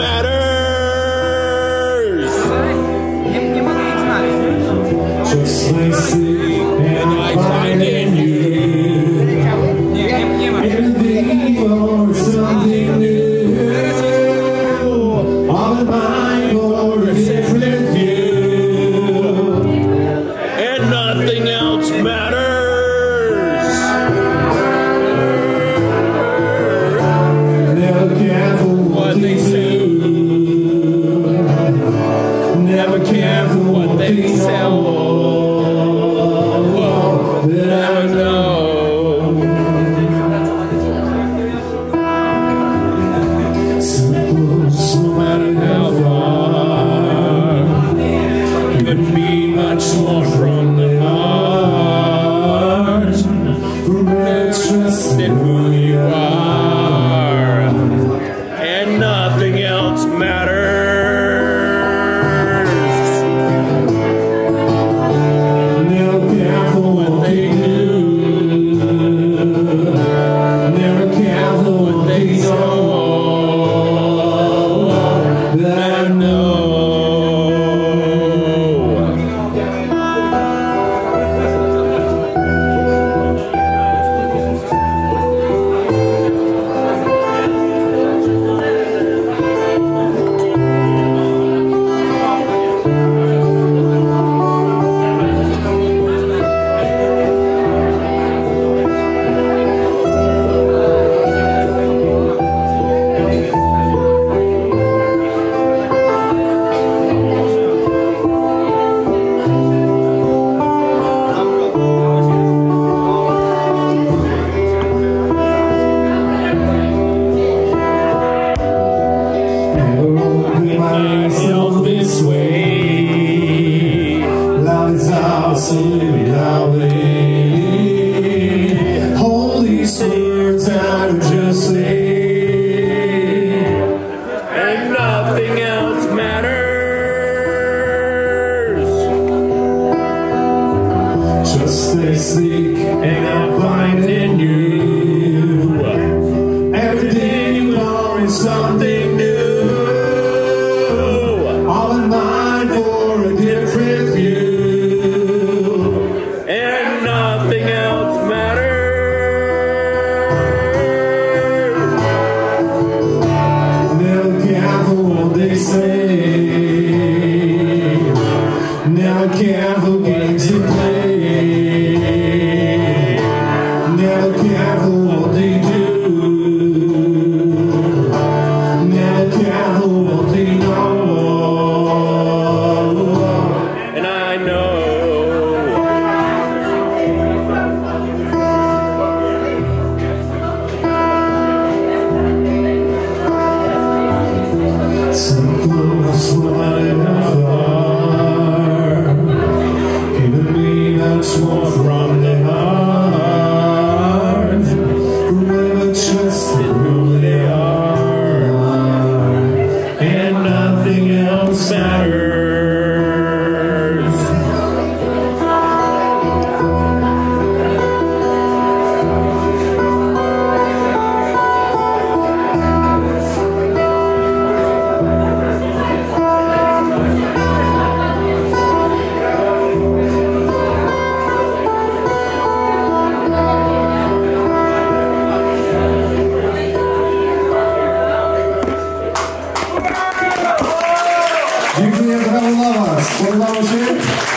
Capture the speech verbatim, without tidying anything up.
matters. Just like sleep and I find in you. Anything for something new. All in mind for a different view. And nothing else matters. Never care for what they say. Never care for what they sell. Never know. Simple, no matter how far. Couldn't be much more from the heart. Remember, trust in who you are, and nothing else matters. Never care for what they do. Never care for what they know. That I know. Myself this way. Love is awesome, Yahweh. Holy Spirit, I would just say, and nothing else matters. Just they seek and I find in you. Every day you are in something new. All in mind for a different view, and nothing else matters. Never care for what they say. Never care for games to play. Never care for what they do. Never care for what they know. Giving me much more from the heart. Remember, trust in who they are, and nothing else matters. Dziękuję, brawo dla was. Podobało się?